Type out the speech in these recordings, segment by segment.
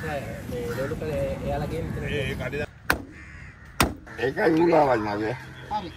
මේ ලෝලු කලේ එයාලා ගේම් මෙතන ඒ කඩේ ඒකයි මුලාවල් මගේ. හරි.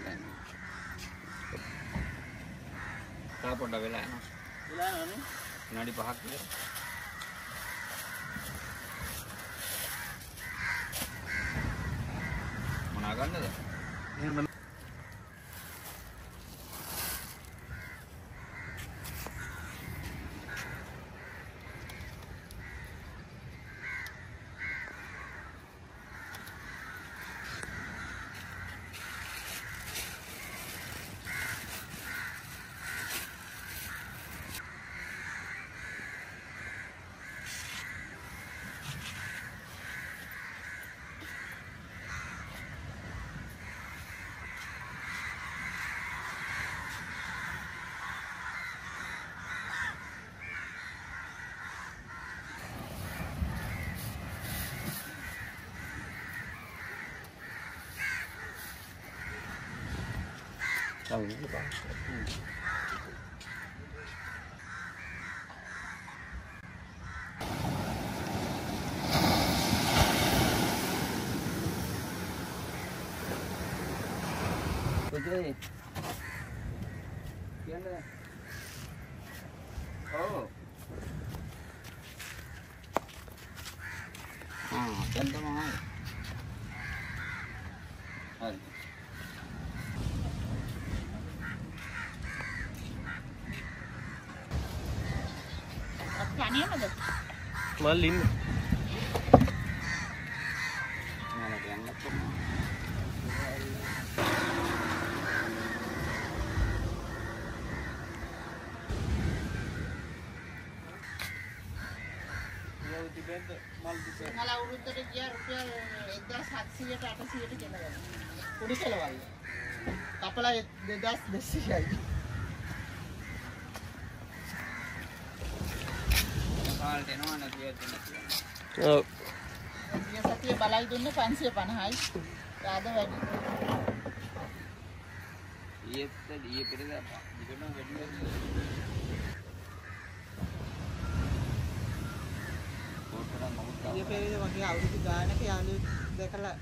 තා පොඩ්ඩක් වෙලා යනවා. වෙලා යනවනේ. විනාඩි 5ක් විතර. මොනා ගන්නද? එහෙම tahu ni bang. Betul. Kian dah. Oh. Kian tu mana? Hai. Malin. Mana dia nak tu? Kalau urut tadi dia rupiah 1700 800 kena. Pudi kelawal. Kapala 2000 aja. Soal deනවා නැති වෙන්නේ. ඔව්. Dia satiya balai දුන්නේ 550යි. ආද වැඩි. ඊයේ පෙරේදා දිගටම වැඩි වෙනවා. ඊයේ පෙරේදා වගේ අවුරුදු ගානක යාළුවෙක් දැකලා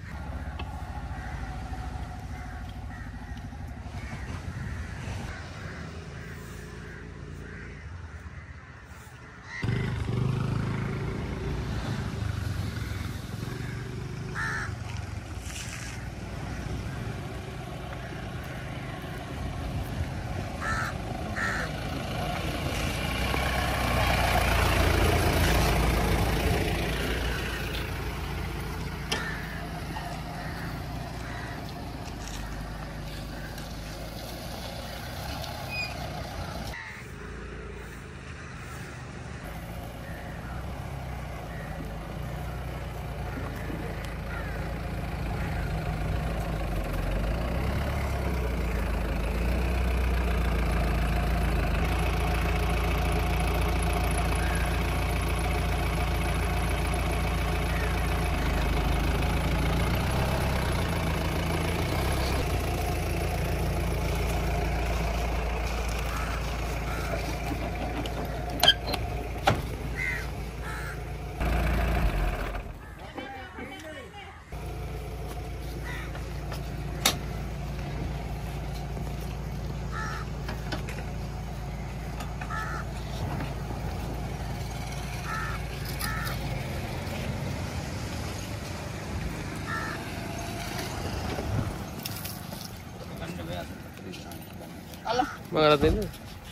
Mana ini?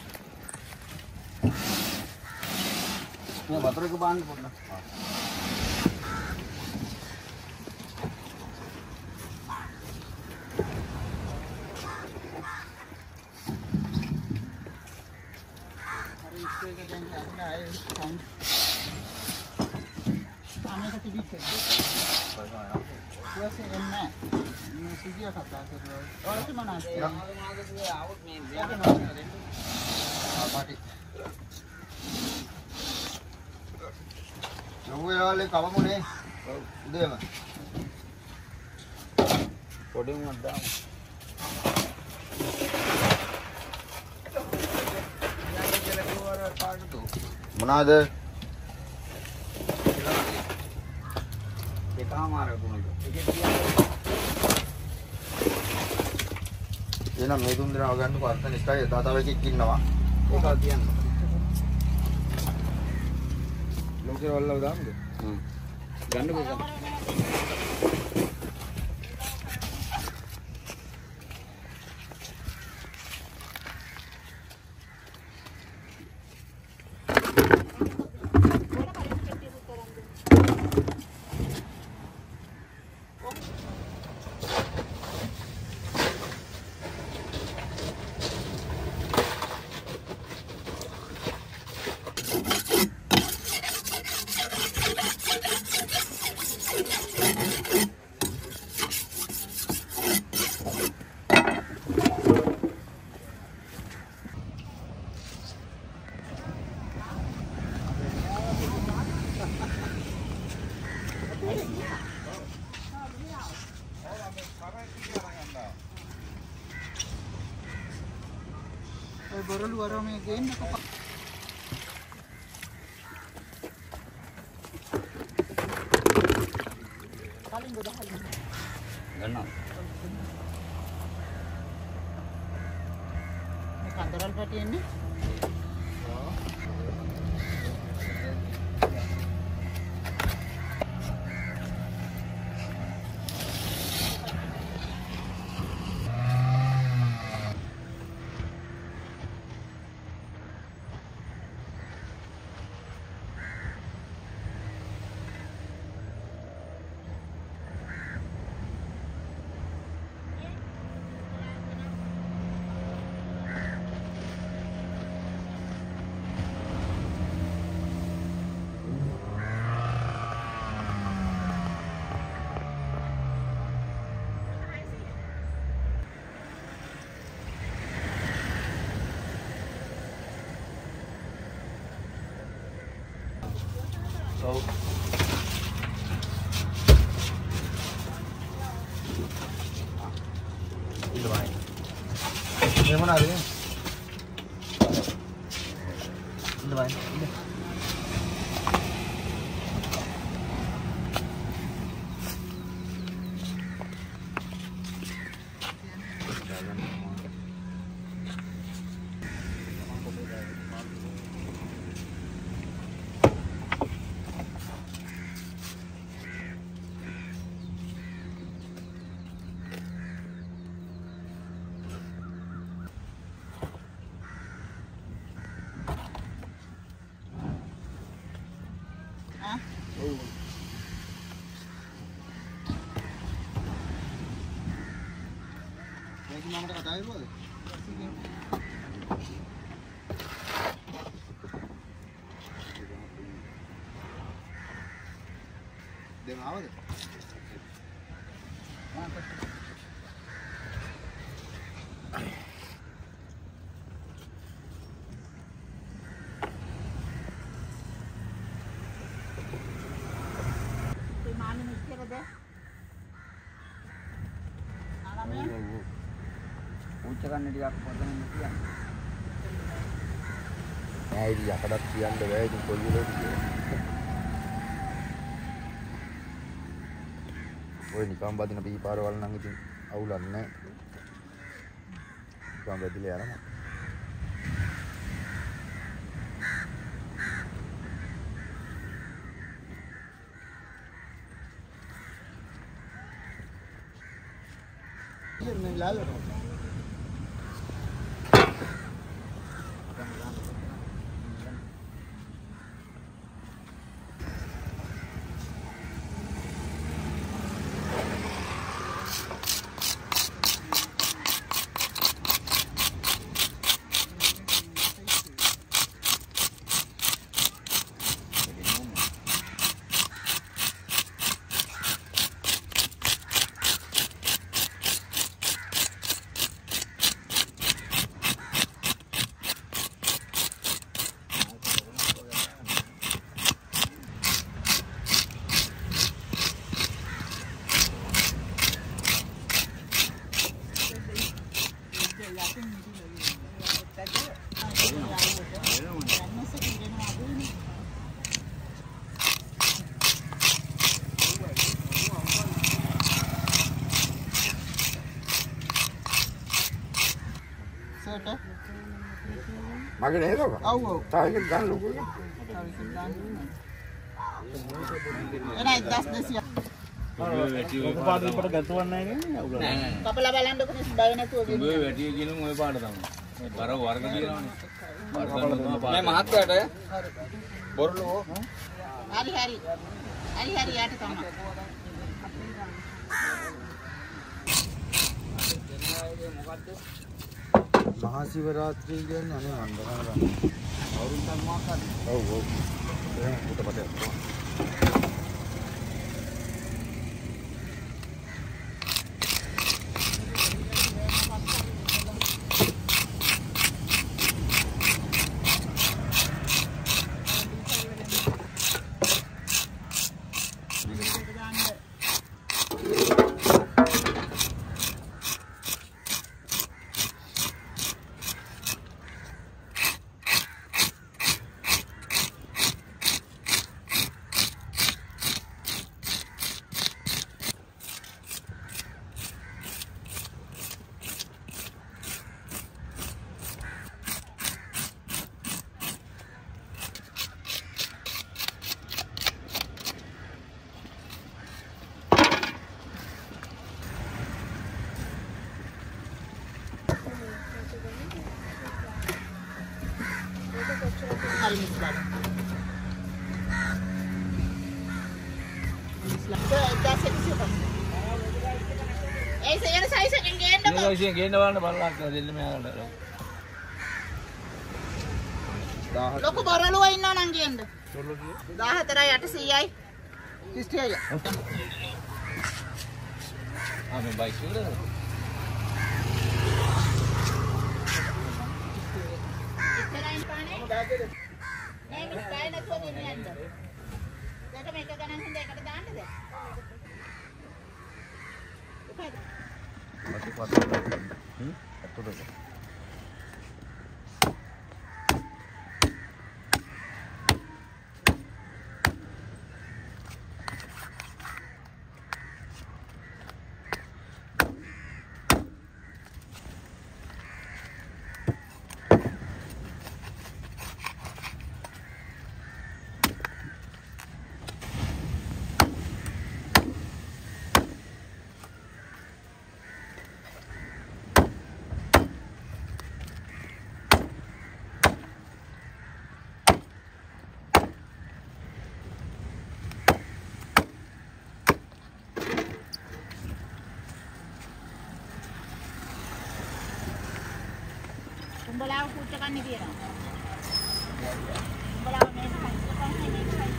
Ya, baterai ke bahan pun dah. hari itu kan ada kan. Kami ke TV ke. Kuasa enak. Ini sijil kata tu. Orang tu mana? Out main. Party. Nunggu ya, kamu ni. Udah mah. Podium ada. Mana ada? Kita marah tu. එහෙනම් මේ තුන් දෙනා ගන්නකො අර්ථ නිස්සයි තව එකෙක් ඉන්නවා. ඒක තියන්න. ලෝකේ වල්ලව දාමුද? ගන්න පුළුවන්. ඔය බොරළු වරම මේ ගේන්නකො. කලින් ගොඩහල් ගන්නවා. මේ කන්දරල් පැටි එන්නේ. ඔව්. ඉලවයි. මේ මොනවාද? ඉලවයි. මේක මමට කතා කරුවද? දැන් ආවද? උච්ච ගන්න ටිකක් පොතෙන් තියන්න. නෑ ඉතින් යකඩක් තියන්න බෑ ඉතින් කොයි වෙලේද කියලා. ඔය නිකම් බදින පීපාරවල් නම් ඉතින් අවුලක් නෑ. නිකම් බදිලා යනවා. මේ ලාලට ෂර්ට් මගේ නේද ඔක? ඔව් ඔව්. තව එකක් ගන්න ලොකු එක. එනයි 1200. ඔය පාට දෙකට ගැතුවන්නේ නැහැ අවුල නෑ. කපලා බලන්නකො මේ බය නැතුව ගෙන්න. ඔය වැටි කියනවා ඔය පාට තමයි. මේ බර වර්ග දිනවනේ. මේ මහත්යට බොරළු හරි හරි. හරි හරි යට තමයි. මහා සිවරාත්‍රිය කියන්නේ අනේ වන්දනා අවුරුද්දක් මාසක්. ඔව් ඔව්. එහෙනම් උඩපතේ. හරි මිස්ලා. ඒ සයන සයිස් එකෙන් ගේන්නකො. මේ විශ්යෙන් ගේන්න බලන්න බලලා දෙන්න මෙයාලට. ලොකු බොරළුව ඉන්නව නම් ගේන්න. 14යි 800යි 30යි. මේ බයික් වල නෑ මිස් බය නැතුව ගෙන්න යන්න. දැන් මේක ගණන් හින්දා එකට දාන්නද? උඹලාව කුච්ච කන්නේ කියනවා. උඹලාව මේක හයිස්කෝපන් මේක හයි.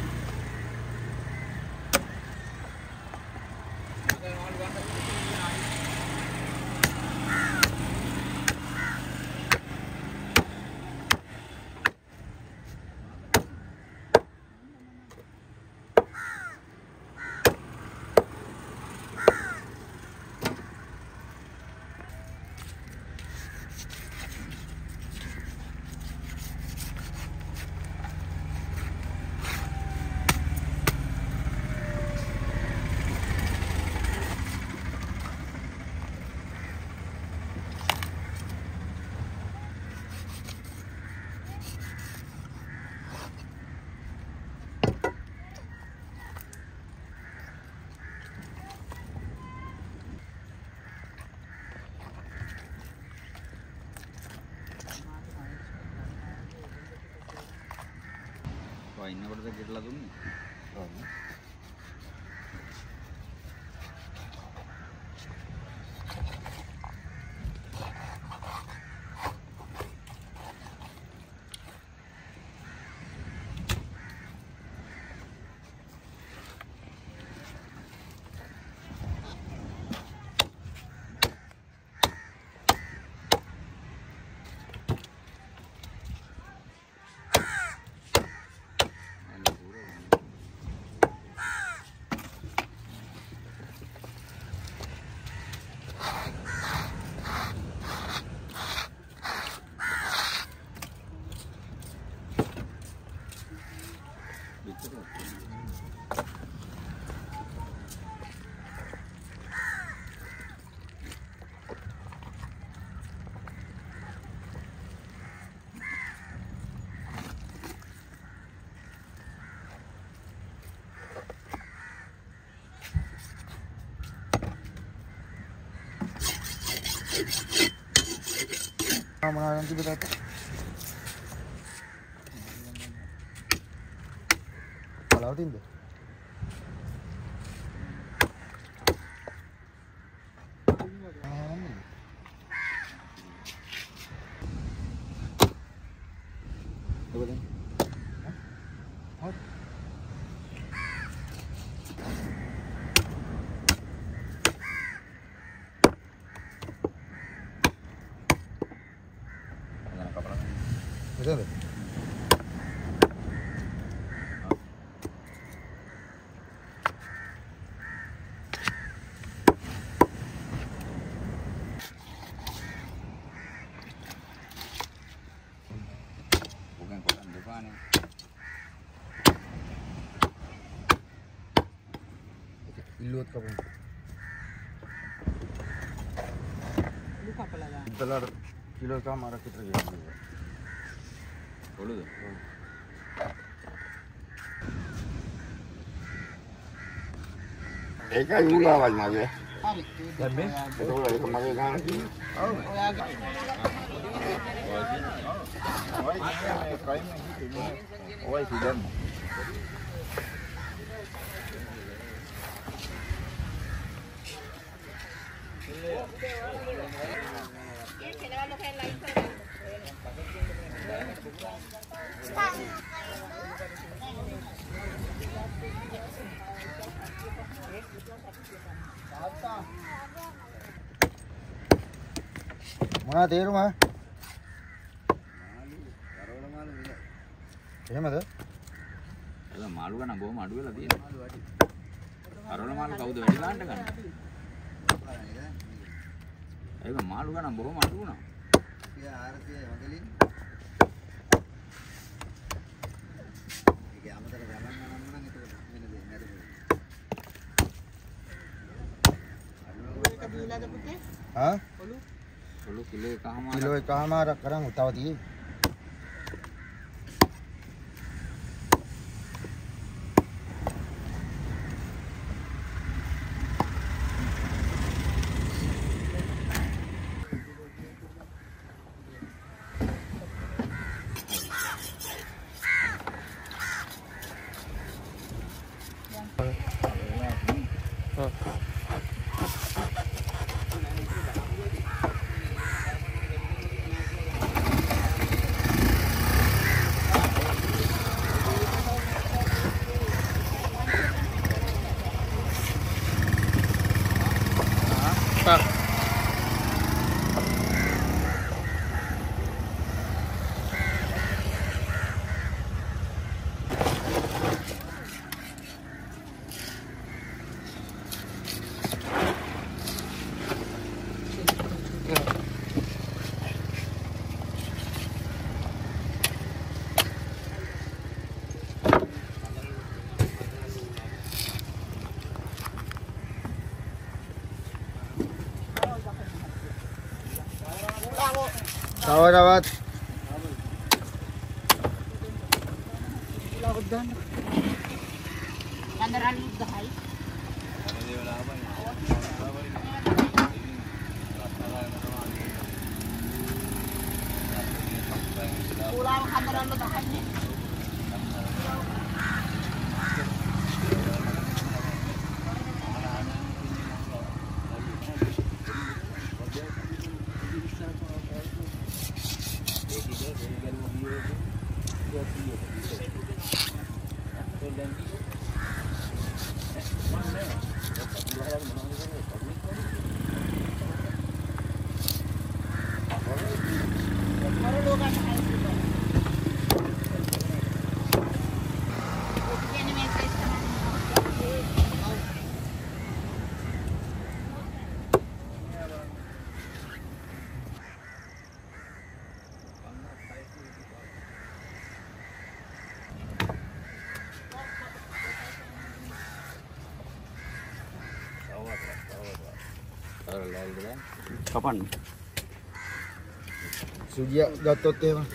ඉන්නකොටද ගෙටලා දුන්නේ. ඔව්. මොනවා නම් තිබුණාද? බලවටින්ද? Betul? Bukan kotak depan ni. Iluat ka pun. Luka pala dah. Dalar kilo ka mara kita lagi. Boleh tu. Eka juga awal mage. Hari. Tapi itu lagi kemarin kan. ඔයාගේ Oi sudah. Mana teh rumah? එහෙමද? ඒක මාළු ගන්න බොහොම අඩු වෙලා තියෙනවා. අරවල මාළු කවුද වැඩි ගන්නට ගන්න? ඒක මාළු ගන්න බොහොම අඩු වුණා. 400 හොඳලින්. ඒක අමතර ගමන් නම් එතකොට වෙන දෙයක් නේද? ඒක දීලාද පුතේ? හා? පොළු කිලෝ එකමාර. කිලෝ එකමාරක් කරන් තව තියෙයි. Tawar-tawar. Kandaran udah hai. Pulang kandaran udah hai ni. Kapan? Sujia Gatot teh mah.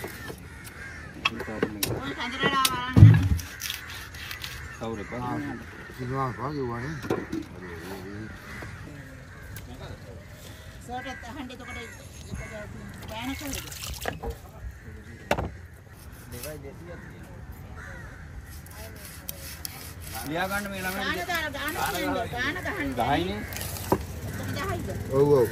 Tahu deh, Pak. Sini apa juga ni? සර්ට් අහන්න එතකොට ඒක බෑන කොහෙද? දෙකයි 200ක් ලියා ගන්න මේ ළමයි. ගාන ගහන්න. 10නේ. ඔව් ඔව්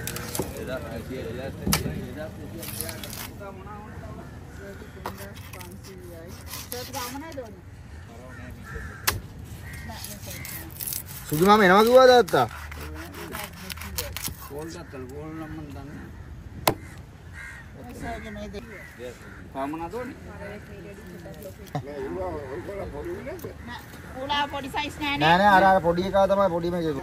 සුදු මාම එනවා කිව්වද තාත්තා? කෝල් ගත්තල කෝල් නම් මන් දන්නේ. උලා පොඩි සයිස් නෑ නෑ නෑ අර පොඩි එකා තමයි පොඩි මේක.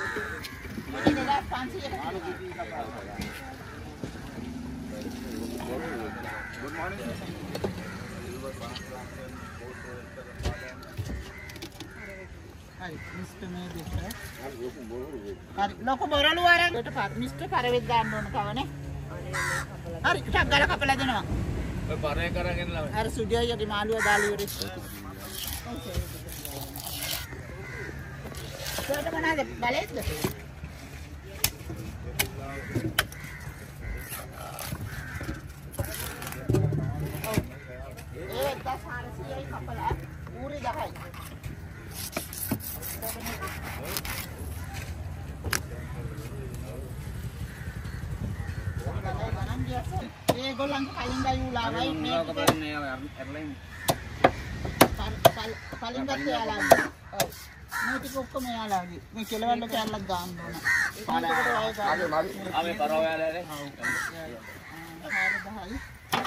ලොකු බොරළු අරන් මිස්ටර් පරවෙත් දාන්න ඕන කවනේ. හරි ටක් ගාලා කපලා දෙනවා. ඔය පරේ කරගෙන ළමයි. අර සුඩියයි යටි මාළුව දාලා ඉවරයි. සර්ට මොනවාද බලෙද්ද? ඒ 1400යි කපලා ඌරි 10යි. ඒගොල්ලන්ට කලින් ගයි උලාවයි මේක කරන්නේ එර්ලයින්. කලින් ගත්ත යාළුවා. ඔව්. මේ ටික ඔක්කොම යාළුවාගේ. මේ කෙලවල කැල්ලක් ගන්න ඕන. ආ මේ පරව යාළුවානේ. ඔව්. 10යි.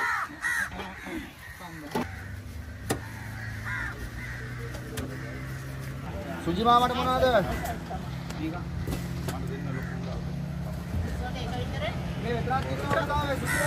සුජි මාමට මොනවද? මේක. මේ විතරක් ඉන්නවා තමයි සුජි.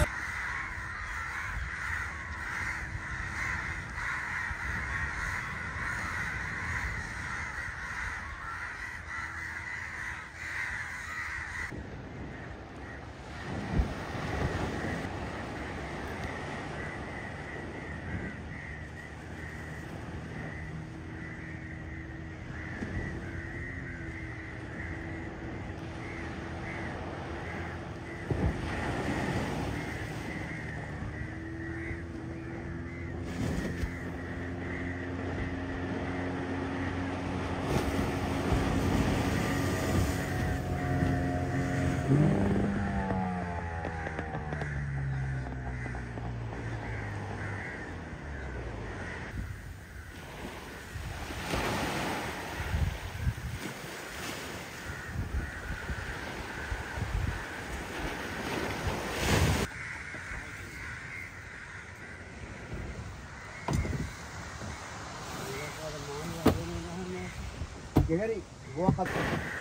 Gehari, gua kata.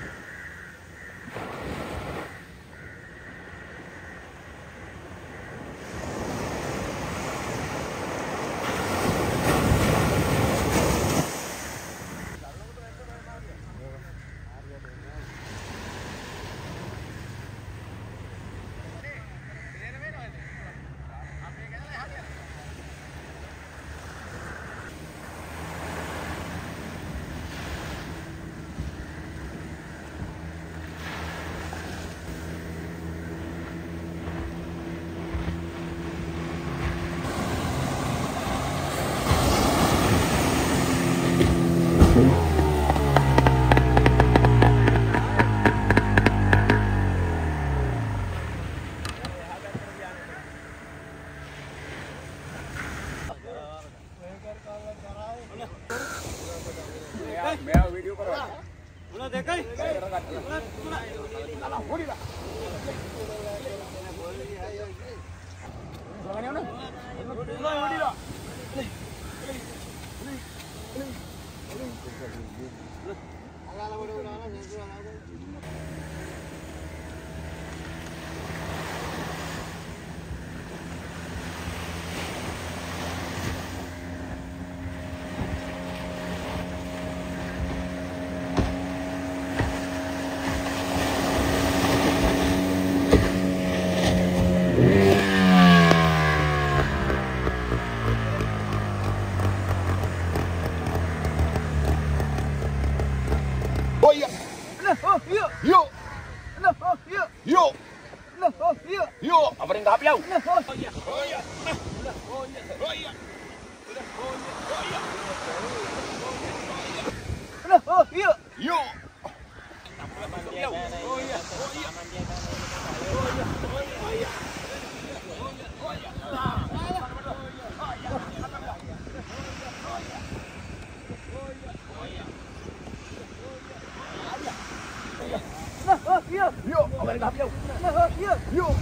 मैं वीडियो करो बोला देखै Yuk, apa yang gaplau? Yuk. Yuk, apa yang gaplau? Yuk.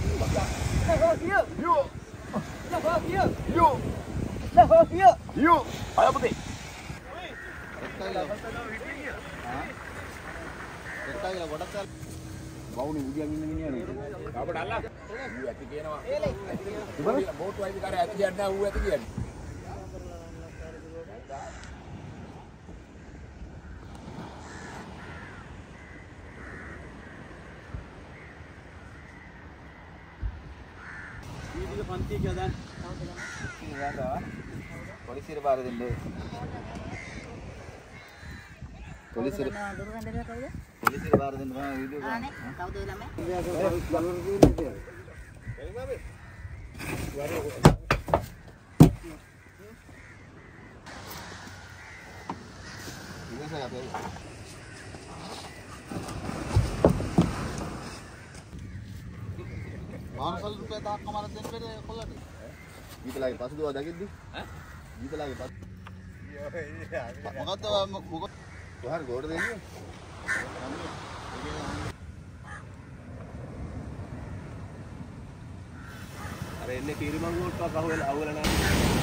Yuk. Ayo putih. බවුනි උදියන් ඉන්න මිනිහනේ. අපට අල්ලා. ඌ ඇති කියනවා. ඉතින් බෝට් වයින් කාරය ඇති කියන්නේ නැහැ ඌ ඇති කියන්නේ. ඊටික පන්ති කියලා දැන්. ඉතින් ගන්නවා. පොලිසියට බාර දෙන්න. පොලිසියට පොලිසියට බාර දෙන්න මම වීඩියෝ කරා. ආනේ කවුද ඒ ළමයා? මානසල් රුපියල් 1000ක් කමාරක් දෙන්න බැරි කොල්ලට. ඊතලාගේ පසු දුව දකිද්දි? ඈ? ඊතලාගේ පසු. මොකද්ද මොකද? කොහර ගෝඩ දෙන්නේ? අර එන්නේ කීරිමංගුවට අහුවෙලා නැහැ.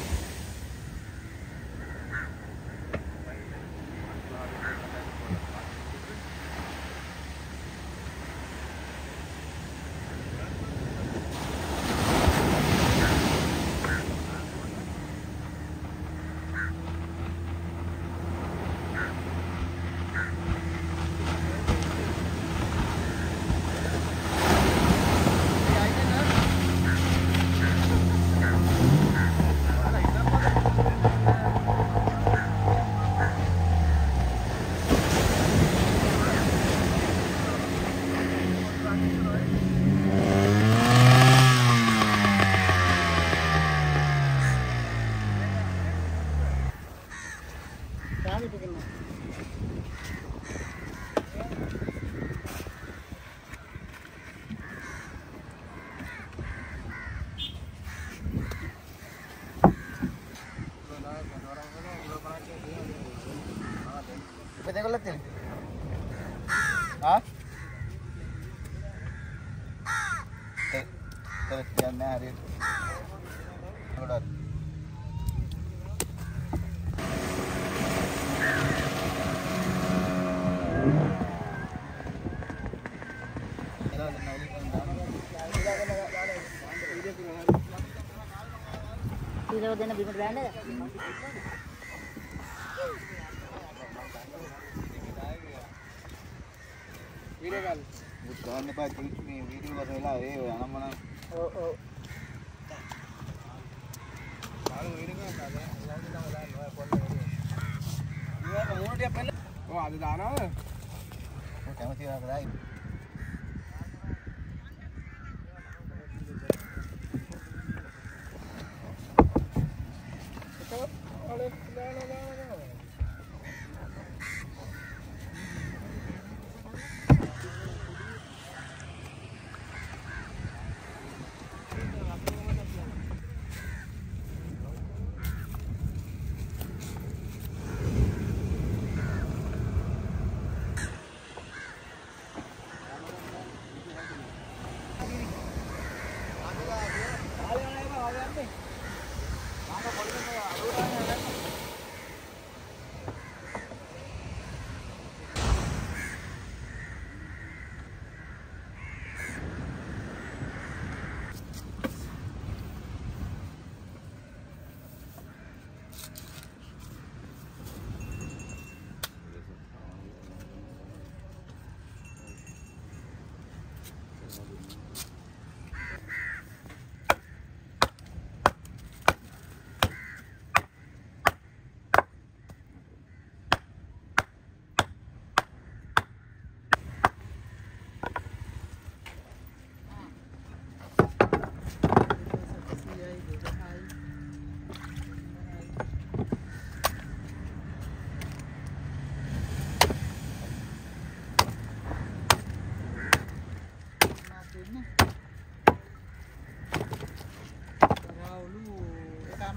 Kita lihat ya. Hah? Terus yang hari. Udah. Tidak ada nabi beranda. Video kan? Bukan apa ini video masalah yang mana? Oh. Kalau video kan ada. Iya, kamu dia pelak. Oh, ada dana. Kamu tidak ada.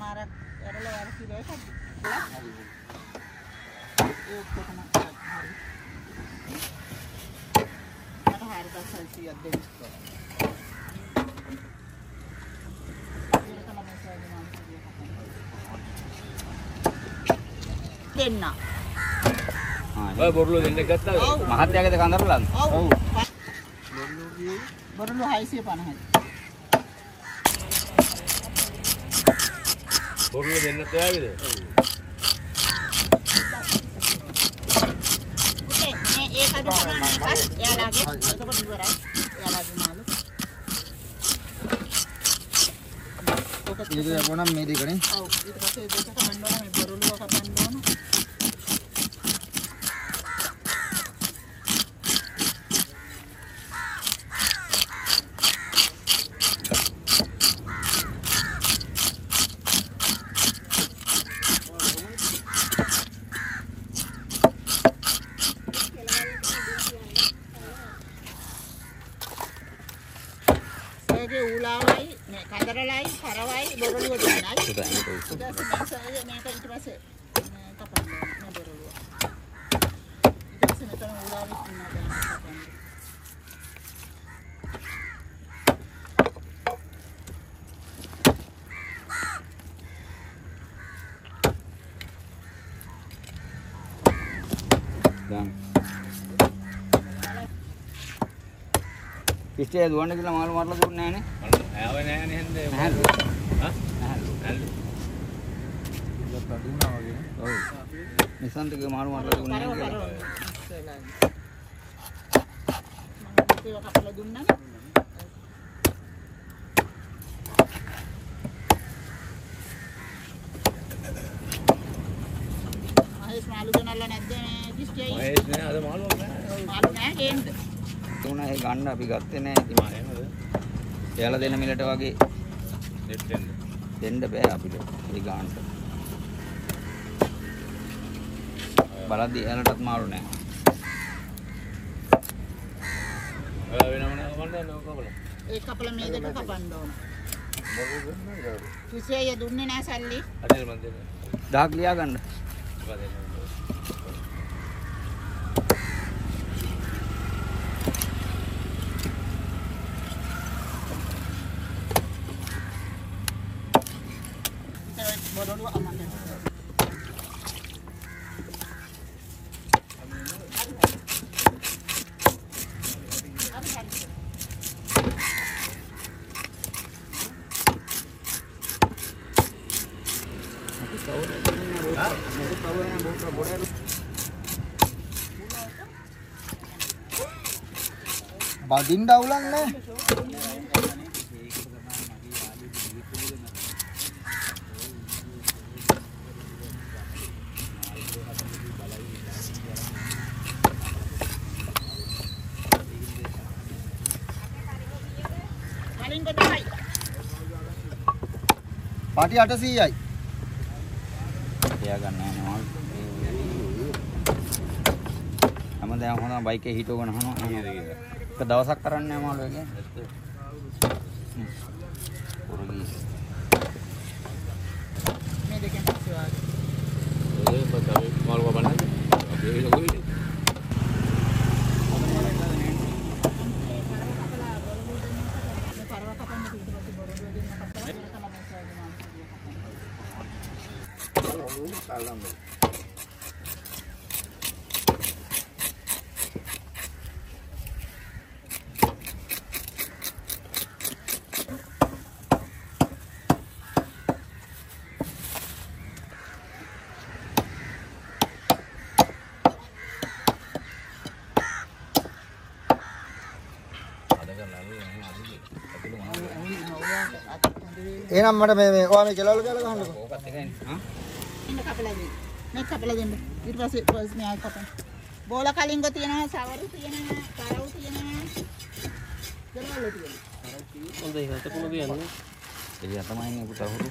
මාරක් ඇරලා වර kilo එකක්. හරි. ඒක තමයි. හරි. මට 4600ක් දෙන්න. දෙන්න. ඔය බොරළු දෙන්න ගත්තා. මහත්යාගේද කන්දරලාද? ඔව්. බොරළු 650යි. බොරළු දෙන්න තෑගේද? ඒක අද තමයි එයාලාගේ එතකොට ඉවරයි. එයාලාගේ මාළු. ඒක යපුවනම් මේ දෙකනේ. ඔව් ඊට පස්සේ දෙක කපන්න ඕන මේ බොරළුව කපන්න ඕන. ඒකේ ඌලාවයි මේ කඳරලයි කරවයි බොරළුව දෙන්නයි. ඊට පස්සේ මේක ඊට පස්සේ කපන්න ඕන මේ බොරළුව. ඊට පස්සේ මෙතන ඌලාවෙත් ඉන්නවා දැන් කපන්න. දැන් ඉස්තේ දුවන්න කියලා මාළු මාරලා දුන්නේ නැහැ නේ. ආවේ නැහැ නේ හන්දේ. නැහැලු. හා? නැහැලු. ඒක දුන්නා වගේ. ඔව්. නිසන්තගේ මාළු මාරලා දුන්නේ නැහැ කියලා. ඒක කපලා දුන්නානේ. ආයෙත් මාළු ගනල්ලා නැද්ද මේ කිස්ටියයි? මහේෂ් නේ අද මාළුවක් නැහැ. මාළු නැහැ ගේන්න. තුනා ඒ ගන්න අපි ගත්තේ නැහැ ඉතින් මම එනද. එයාලා දෙන මිලට වගේ දෙන්න බෑ අපිට. ඒ ගන්නට. බලද්දි එයාලටත් මාරු නැහැ. ඔයා වෙනම නෑ කපන්න නෝ කපලා. ඒ කපලා මේ දෙක කපන්න ඕන. කිසිය දුන්නේ නැහැ සල්ලි. අදේ මන් දෙන්න. 1000ක් ලියා ගන්න. බොරළුව අමන්න. බදින්න අවුලක් නැහැ. කලින් කොටයි. පාටි 800යි. තියා ගන්න නැහැ නෝ. හැමදාම හොඳම බයික් එකේ හිටවගෙන යනවා. එක දවසක් කරන්නේ නැහැ මාළු එකේ. පුරුගී. මේ දෙකෙන් පස්සේ වාගේ. ඒ පස්සේ මාළු කපන්නේ. අපි ඒක කොහෙද? එහෙනම් මට මේ ඔයා මේ කෙලවල කියලා ගහන්නකෝ. ඕකත් එකයි. හා? ඉන්න කපලා දෙන්න. මේ කපලා දෙන්න. ඊට පස්සේ පස්සේ ආයෙ කපන්න. බෝල කලින්ග තියෙනවා, සවරු තියෙනවා, කරවු තියෙනවා. කෙලවල තියෙනවා. හොඳයි හතකුණ කියන්නේ. එළිය තමයි නේ පුතා හුරු.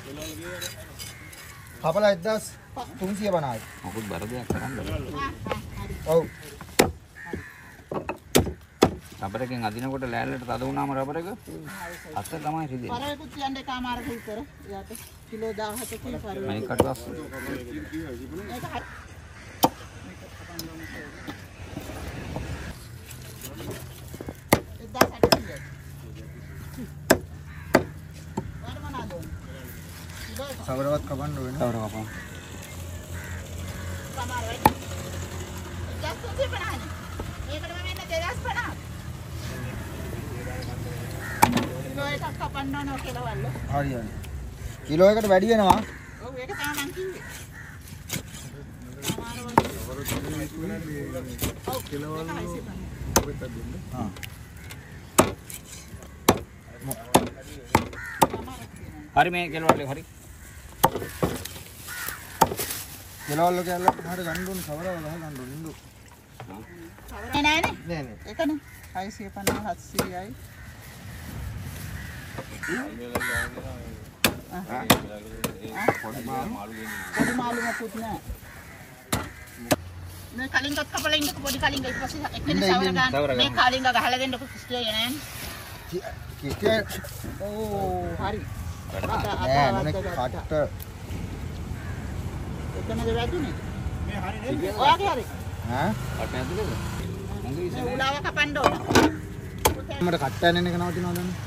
කපලා 1350යි. මොකුත් බර දෙයක් කරන්න බෑ. ඔව්. රබර් එකෙන් අදිනකොට ලෑල්ලට තද වුණාම රබර් එක අත තමයි රිදෙන්නේ. පරවෙකුත් යන්නේ කාමාරක විතර. යාට කිලෝ 17කින් පරවෙ. මයින් කටුවක්. ඒක හරි. සවරවත් කපන්න ඕනේ. සවර කපන්න. කාමාරයි. ඒකත් තුන්සේ පනහනේ. ඒකට මම එන්න 2050. කිලෝ එකක් කපන්න ඕන කෙලවල්ල. හරි හරි. කිලෝ එකට වැඩි වෙනවා. ඔව් ඒක තමයි මං කිව්වේ. කෙලවල්ල ඔබට දෙන්න. හා. හරි මේ කෙලවල්ල හරි. කෙලවල්ල කියලා හරියට ගන්න ඕනේ සවරව ගහ ගන්න ඕනේ නේද? සවර නෑනේ. නෑ නෑ. ඒකනේ 650 700යි. පොඩි මාළු මොකුත් නෑ. මේ කලින්ගත් කපලා ඉන්නකො පොඩි කලින්ග ඊට පස්සේ එක්කෙනෙක් සවර ගන්න. මේ කලින්ග ගහලා දෙන්නකො කිස්ටේ නෑනේ. කිස්ටේ ඕ හරි. නෑ නේ කට්ට එතනද වැදුනේ? මේ හරිනේ. ඔයාගේ හරි. ඈ? අට නැද්ද? මේ උලාව කපන්න ඕන. මට කට්ට යන එක නවතිනවද නේ?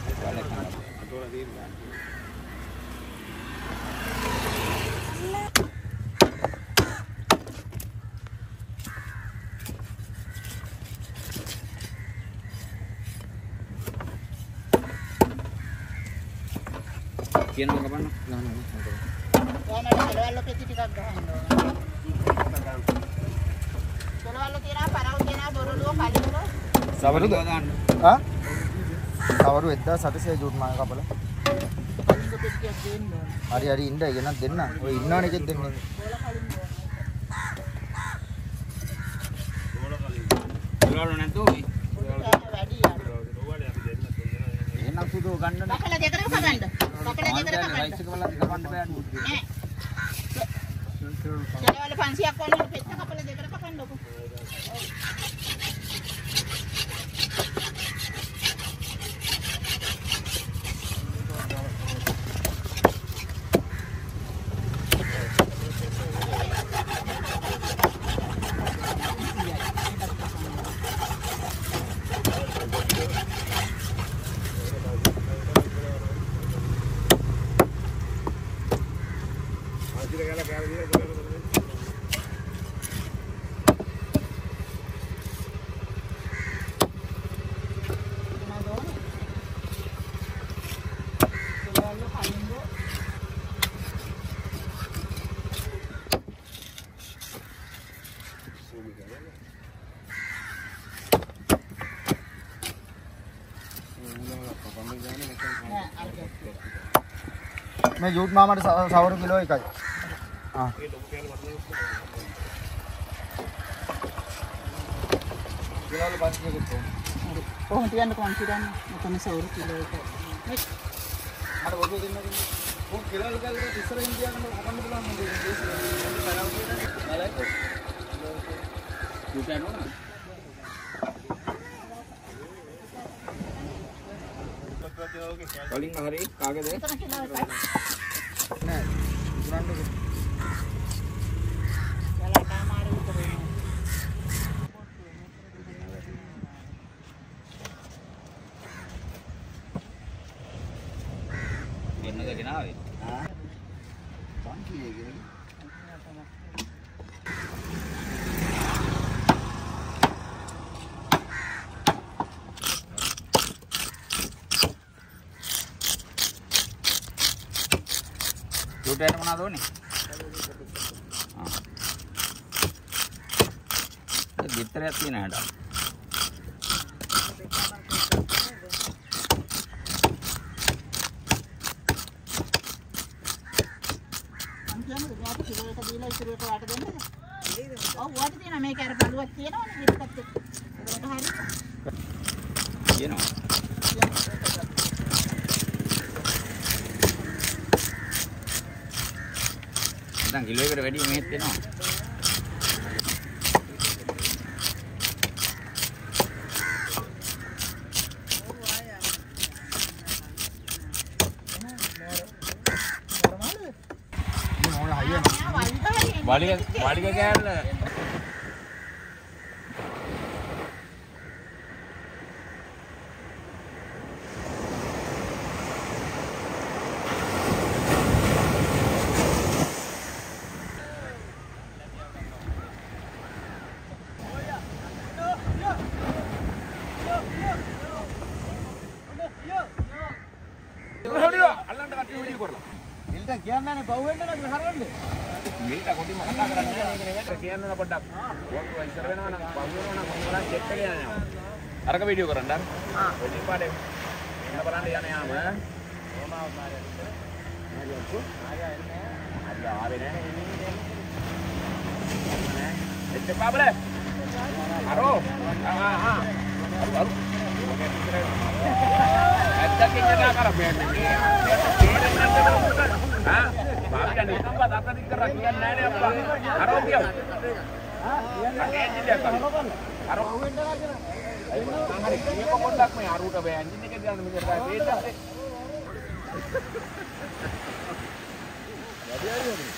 කියනවා කපන්න. නෑ නෑ. ඔයාලට කෙලවල්ල පෙති ටිකක් ගහන්න ඕන. කෙලවල්ල තියනවා පරව තියනවා බොරළුව කලින්ග. සවරුද ගන්න. ආ? සවරු 1800 ජූට් මාන කපලා. කලින්ග පෙට්ටියක් දෙන්න ඕන. හරි හරි ඉන්න ගෙනත් දෙන්න. ඔය ඉන්නවනේ එකෙක් දෙන්නේ. කෙලවල්ල නැතුව මේ. වැඩි යාර. එහෙනම් සුදු ගන්න නෑ. කකල දෙකකට කපන්න. කකල දෙකකට කපන්න. රයිස් එක බලලා කපන්න බෑ. නෑ. කෙලවල්ල 500ක් වුණා පෙත්ත කපල දෙකකට කපන්නකො. මේ ජූට් මාමට සවරු කිලෝ 1යි. ආ. කිලෝවල 500කට කොහොමද? කොහොමද තියන්න කොහොමද තියන්න? මෙතන සවරු කිලෝ එක. අර ඔබ දෙන්නද? ඔව් කිලෝවල ගාලා ඉස්සරහින් තියාගෙන කපන්න පුළුවන් මොකද? ජූට් යනවා. කලින් හරි කාගේද? මෙතන කිලෝ එකයි. නෑ. ඉස්සරහට යාලා කාමාරේ විතර එනවා. වෙනද ගෙනාවේ? ආ. පන්තියේ ගිහලා ජූට් යන්න මොනවද ඕනේ? ආ. ඒ බිත්තරයක් තියෙන හැඩ. කිලෝ එක දීලා ඉතුරු එක වාට දෙන්නද? ඔව් වාට තියෙනවා මේක අර බලුවක් තියෙනවනේ ඒකත් එක්ක. ඒකට හරියට. කියනවා. දැන් කිලෝ එකට වැඩි මෙහෙත් වෙනවා. වලිග කෑල්ල. කියන්නේ පව් වෙන්න නේද හරවන්නේ මේක කොටිම කතා කරන්නේ නැහැ මේක නෙවෙයි කියන්න පොඩ්ඩක් වොට්ටුව ඉස්සර වෙනවා නම් පව් වෙනවා නම් මොනවා චෙක් එක යනවා අරක වීඩියෝ කරන්න ඔය දීපාඩේ එන්න බලන්න යන යාම ආවේ නැහැ එච්ච පාබලේ අරෝ අරු ඇත්තකින් කතා කරන්නේ Bapak nih tempat apa di kerak yang nene apa? Arok ya? Pakai aja apa? Arok. Hari ini kok kontak me aru ta bayan ini kan jangan menyerah beda. Jadi aja nih.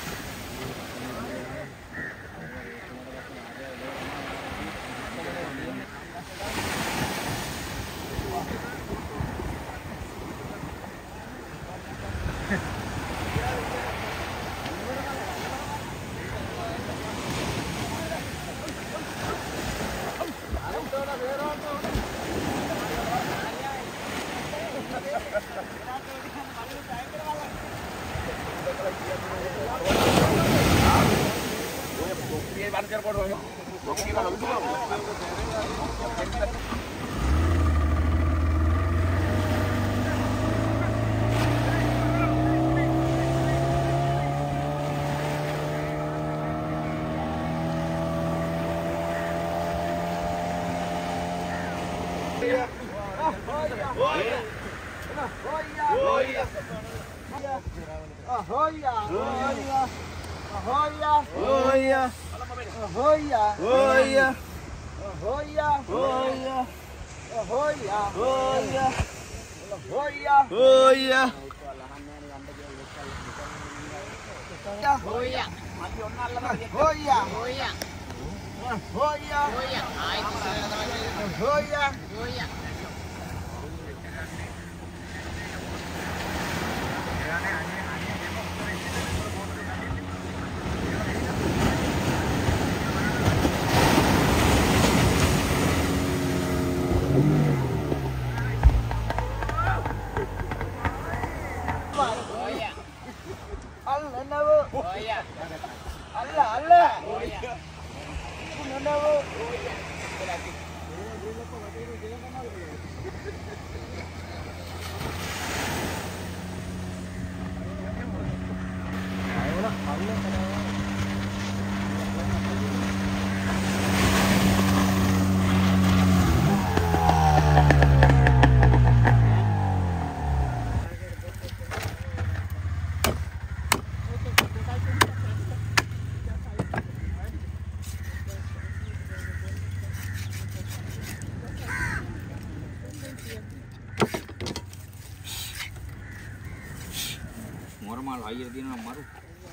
Normal air di nama maru.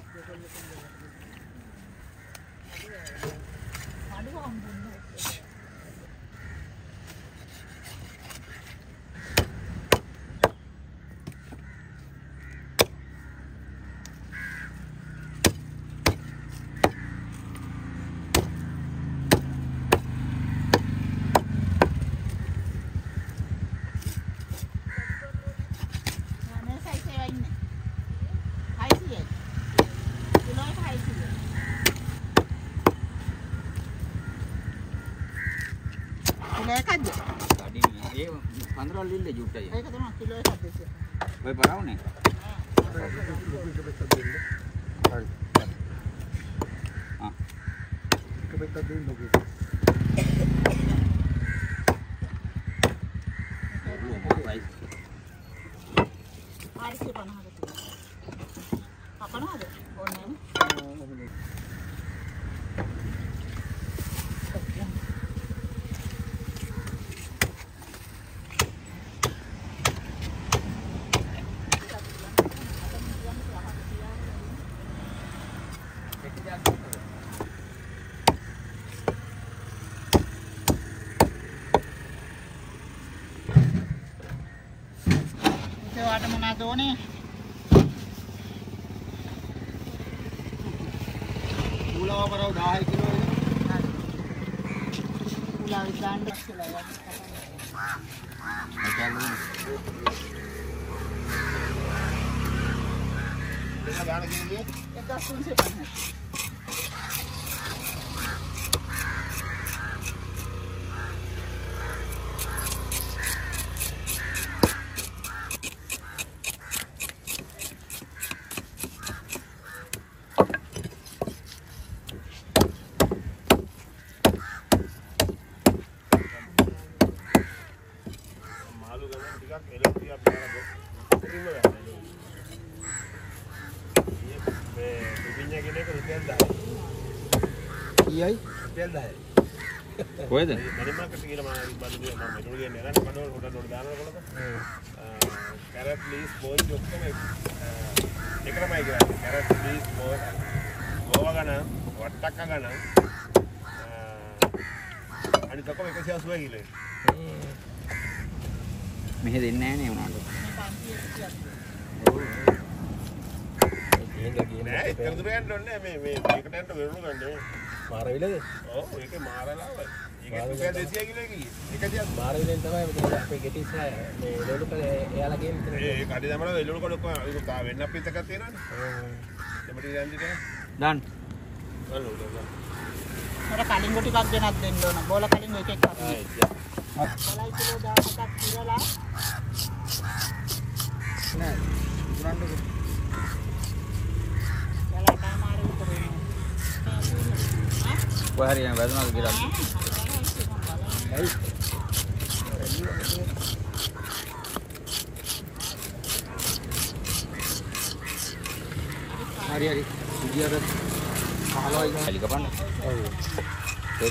Tadi dia 15 lile juta ya. ඒක තමයි kilo එකක් දෙක. ඔය පරවුනේ. හරි. ආ. එක පෙත්තක් දෙන්න ඕකේ. ආරිසි 50කට. අපනවද? ඕනේ නේ. Jadi මොනවද ඕනේ? ඌලාව පරව 10 කිලෝ එක. උලාවි ගන්න කියලා යන්න. දෙක ගාන කියන්නේ 1350. ඊයයි කොහෙද? මරිමාකට කියලා මම බඳුනේ මම මෙතන කියන්නේ නැහැ කඩවල හොඩ දානකොට කැරට් ලීස් බෝල් ඔක්කොම එකමයි කියන්නේ කැරට් ලීස් බෝල් ගෝවා ගන්න වට්ටක්ක ගන්න අනිත් ඔක්කොම 180 කිලෝ මෙහෙ දෙන්නේ නැහැ නේ උනාට. නෑ ඒක දුර යන්න ඕනේ මේ මේකට යන්න වෙරුණු ගන්න මාරවිලද? ඔව් ඒකේ මාරලා ඒක රුපියල් 200 කිලෝ එකයි 100ක් මාරවිලෙන් තමයි මෙතන අපේ ගෙටිස් මේ ලොලු කල එයාලා ගේම් මෙතන. ඒ කඩේ දැමලා වෙල්ලුණු කොට ඔක්කොම ඒක තා වෙන්න අපිට එකක් තියෙනවානේ දෙමටි යන්නේ දාන්න. මට කලින්ගු ටිකක් ගෙනත් දෙන්න ඕන. බෝල කලින්ගු එකෙක් කරන්න. බලයි කිලෝ 10ක් ඉරලා නෑ උරන්නකො. බලලා මාරු කරේ. කොහේ හරි යන වැදුනාද කියලා. ඇයි? හරි හරි. ඉදියට 15යි ගන්න. ඇලි කපන්න. ඔව්. ඒක.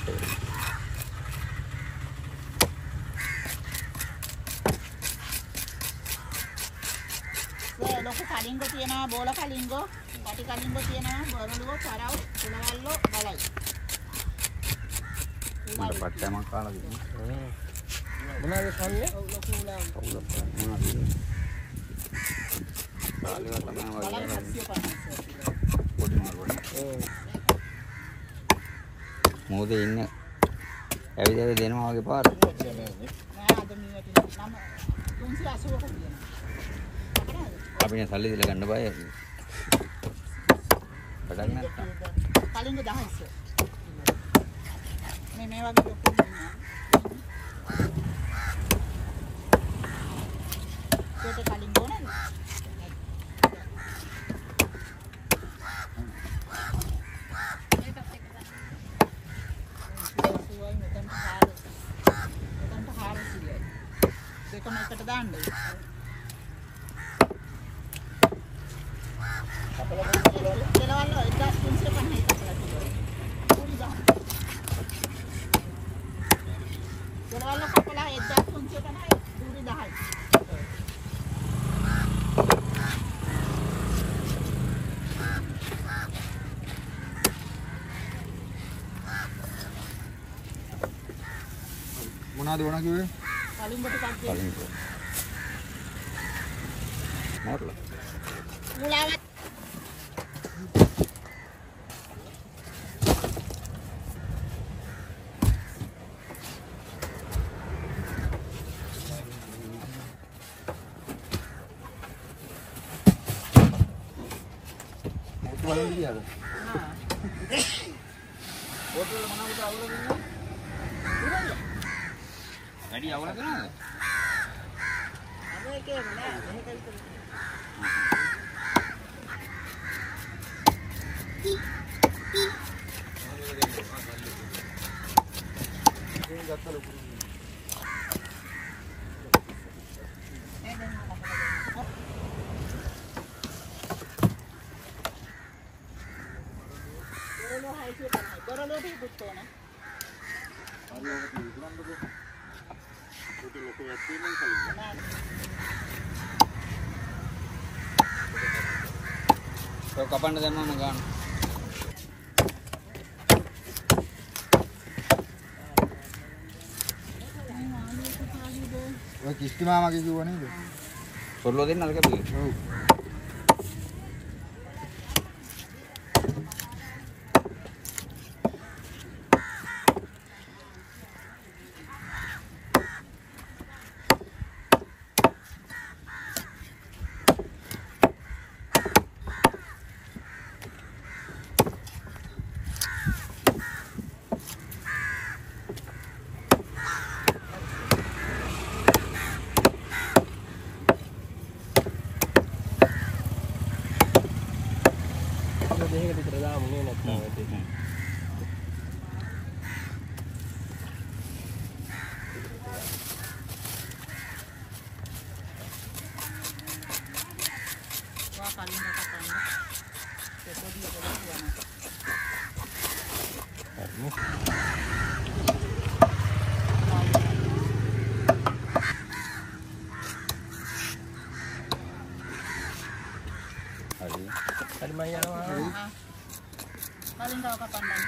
ලොකු කලින්ගු තියෙනවා බෝල කලින්ගු පටි කලින්ගු තියෙනවා බොරළුව පරව් කුලවල්ලෝ බලයි මට පට්ටමක් කාලා දෙන්න. මොනවද කන්නේ? ඔව් ලොකු උලා කවුද මොනවද? කාලේවත් තමයි බලයි වගේ 750 පොඩි මාරුවනේ. මොකද ඉන්න ඇවිද ඇවිද දෙනවා වගේ පාර. නෑ අද මීට නම් 380ක තියෙනවා අපිනේ සල්ලි දීලා ගන්න බයයි. වැඩක් නැත්තම්. කලින්ගු 10 මේ වගේ ලොකු නෑ ඒකට කලින්ගු නේද දෙකම එකට දාන්න. කෙලවල්ල 1350යි කපලා තියෙනවා. පොඩි ගහන්න. කෙලවල්ල කපලා 1350යි දුරි 10යි. මොනවද ඕන කිව්වේ? කලින්ගු ටිකක් දෙන්න. කලින් මොරලා. මුලාවත් බලන්න ගියාද? හොටල් මොනවද අවුල දෙන්නේ? වැඩි අවුල දෙනවද? මේකේ නෑ මේක විතර. බොරළු ටිකක් උත්තෝන. ඒක කපන්න දැම්මම ගන්න. ඔය කිස්ටි මාමගේ කිව්ව නේද? සොල්ලෝ දෙන්න අර කැපුවේ. ඔව්. දෙකකට විතර දාමු නේ නැත්නම් ඇති. වා කලින් කපන්න. ඒක පොඩි එකක් තියනවා. හරි. හරි මම යනවා. කලින් තව කපන්න.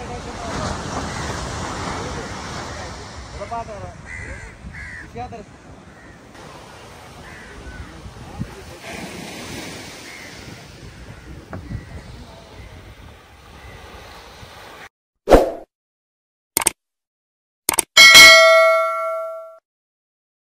Berapa? 24.